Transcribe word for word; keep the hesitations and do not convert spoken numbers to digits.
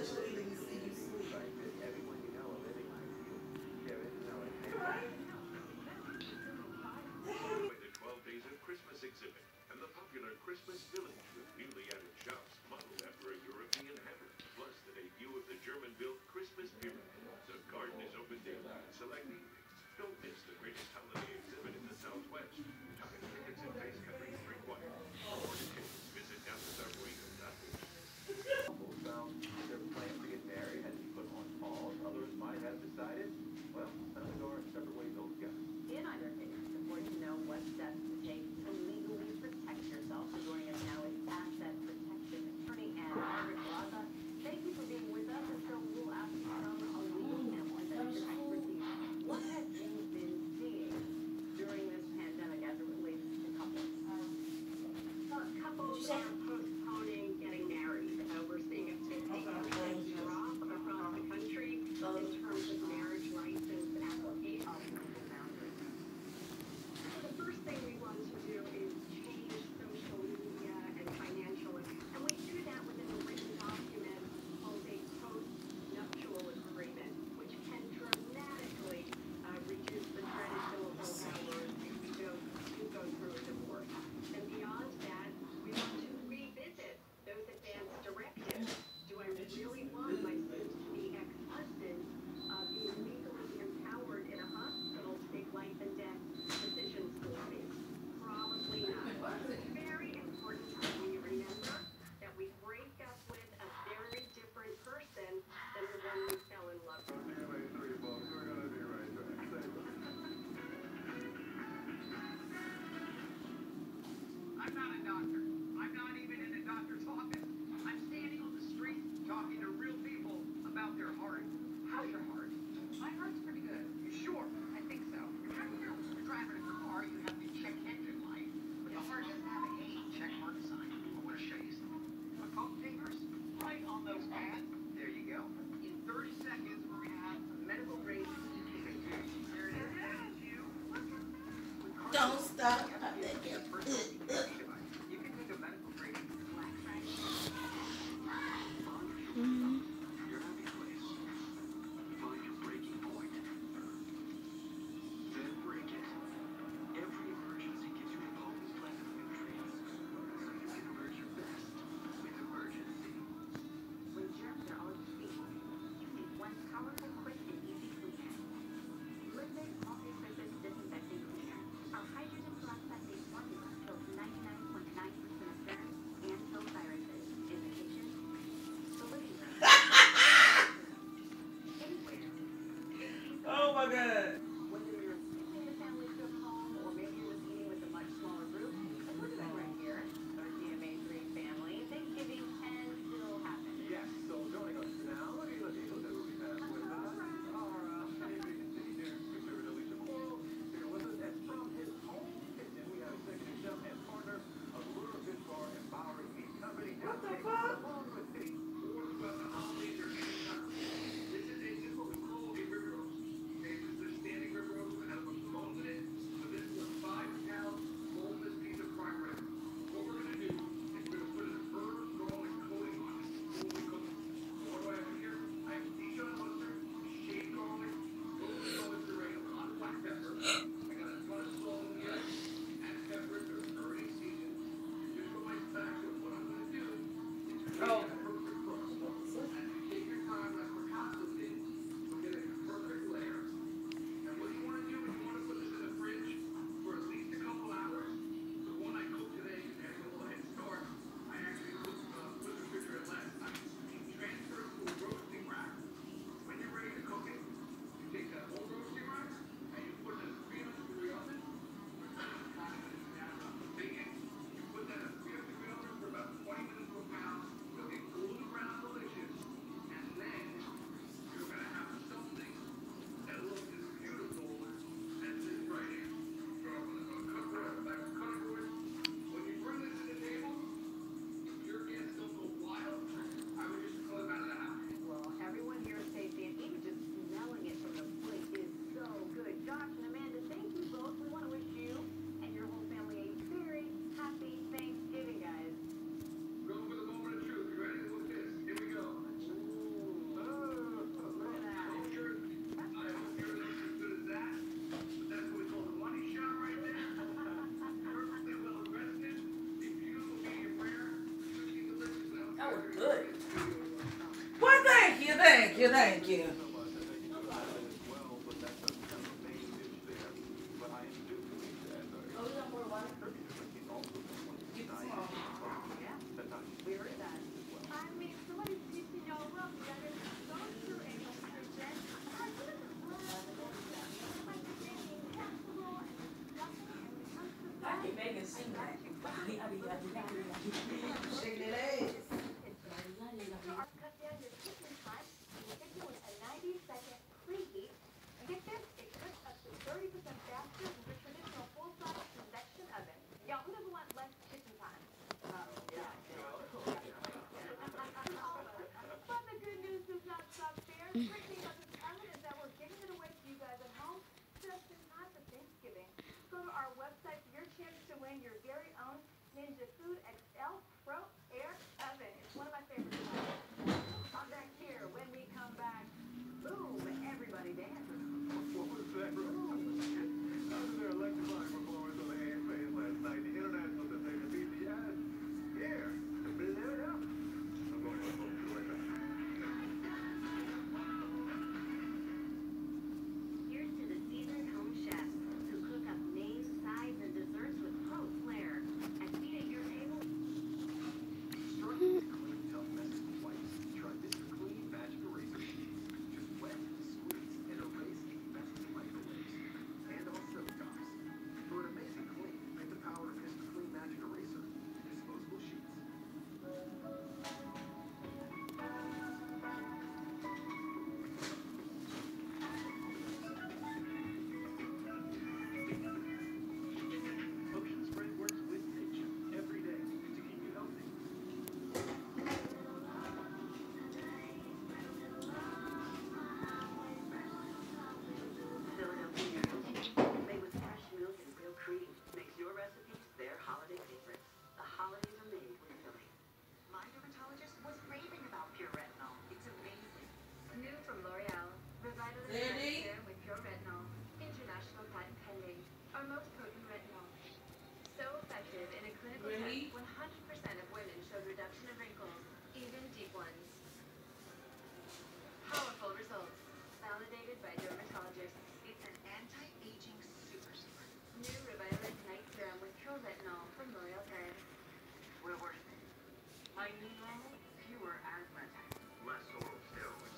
especially when you see you sleep. Everyone you know are living like you. There is no The twelve Days of Christmas exhibit and the popular Christmas Village with newly added shops modeled after a European hamlet, plus the debut of the German-built Christmas pyramid. The garden is open daily and select evenings. Don't miss the greatest holiday exhibit in the Southwest. Time, tickets, and face covering required. For more details, visit dallas arboretum dot org. Some their plans to get married had to be put on pause. Others might have decided, well, it's time to go our separate ways altogether. In either case, it's important to know what steps to take to legally protect yourself. So joining us now is asset protection attorney and Margaret Plaza. Thank you for being with us. And so we'll ask you some legal standpoint that is your expertise. What have you been seeing during this pandemic as it relates to couples? Well, couples are postponing getting married. Uh, we're seeing a fifty percent drop across the country in terms of marriage license applications. So the first thing we want to do is change social media and financial, and we do that within a written document called a post-nuptial agreement, which can dramatically uh, reduce the dreaded billable hours if you go, you go through a divorce. And beyond that, we want to revisit those advance directives. Do I really want my soon-to-be ex-husband uh, being legally empowered in a hospital to make life and death decisions for me? Probably not. It's very important that we remember that we break up with a very different person than the one we fell in love with. I'm not a doctor. I'm not even in a doctor's office. I'm standing on the street talking to real people about their heart. How's your heart? My heart's pretty good. You sure? I think so. You're driving a car, you have the check engine light, but the heart doesn't have a check mark sign. I want to show you something. Put both fingers right on those pads. There you go. In thirty seconds, we're going to have a medical grade E K G. There it is. There's you. Don't stop. I'm You can take a medical grade black bag. Your happy place. Find your breaking point. Then break it. Every emergency gives you a potent blend of nutrients, so you can emerge your best with emergency. When germs are all you see, you need one powerful, quick, and easy cleaner. Liquid multi-surface disinfecting cleaner. Our hydrogen peroxide-based formula kills ninety-nine point nine percent of germs and kills viruses in the kitchen, the living room, anywhere. Oh my God. Whether you're visiting the family trip home or maybe you're just eating with a much smaller group, like we're doing right here, our G M A three family, Thanksgiving can still happen. Yes, so joining us now, looky, looky, look at who we have with us. Our uh, Asian city there, Mister Alicia Moore, here with us. And from his home kitchen, we have executive chef and partner of Lure Fish Bar and Bowery Meat Company. What the fuck? Along with the About the holidays or anytime. This is a what we call a river roast. Okay, this is a standing river roast that has a bones in it. So this is a five pound boneless piece of prime rib. What we're gonna do is we're gonna put an herb garlic coating on it. When we cook it. So what do I have here? I have Dijon mustard, shaved garlic, golden mozzarella, a lot of black pepper. I got a ton of salt in here, and pepper. They're already seasoned. Just go my spatula. What I'm gonna do is Oh. take your time like we're constantly, we'll get a perfect layer. And what you want to do is you want to put this in the fridge for at least a couple hours. The one I cooked today, you had a little head start. I actually cooked uh, with the refrigerator last night. Transfer it to a roasting rack. When you're ready to cook it, you take that whole roasting rack and you put it in a three hundred degree oven. You put that in a three hundred degree oven for about twenty minutes to a pound. You'll get Thank you, thank you. so much. I think you do that as well, but that's a kind of a main dish there. But I introduced to these as a Oh, we got more water? turkey, but he's also one of Keep the it nine small. Yeah, that time. we heard that. I mean, somebody's teaching y'all well. You gotta go through a nutrition. Like, look at the blood. Like, the baking casserole and the stuffing, and when it comes to I can make it sing that. Shake that ass. So our cut down your cooking time and stick it with a ninety second preheat. And get this, it cooks up to thirty percent faster than the traditional full-size convection oven. Y'all, who doesn't want less kitchen time? Oh, yeah. But the good news does not stop there. The great thing about this oven is that we're giving it away to you guys at home just in time for Thanksgiving. Go to our website for your chance to win your very own Ninja Food X L Pro Air Oven. It's one of my favorites. I'm back here when we come back. Boom, everybody dances. What was that? After their electrifying performance on the A F As last night, the international sensation B T S, yeah, blew it up. I'm going to phone to right back. Here's to the seasoned home chefs who cook up main, sides, and desserts with pro flair and feed at your table. Struggling to clean tough messes with wipes? Try Mister Clean Magic Eraser Sheets. Just wet, squeeze, and erase any messy microwaves. And also tops. For an amazing clean, pick the power of Mister Clean Magic Eraser. Disposable sheets. Ocean Spray works with nature every day to keep you healthy. Philadelphia made with fresh milk and real cream makes your recipes their holiday favorites. The holidays are made with Philly. My dermatologist was raving about pure retinol. It's amazing. New from L'Oreal, Revitalize Ready? Hair with pure retinol. International patent pending. Our most potent retinol. So effective in a clinical Ready? test, one hundred percent of women showed reduction of wrinkles, even deep ones. Powerful results, validated by dermatologists. It's an anti-aging super super. New Revitalize Night Serum with pure retinol from L'Oreal Paris. We're worth it. My new normal, fewer asthma attacks. Less oral steroids.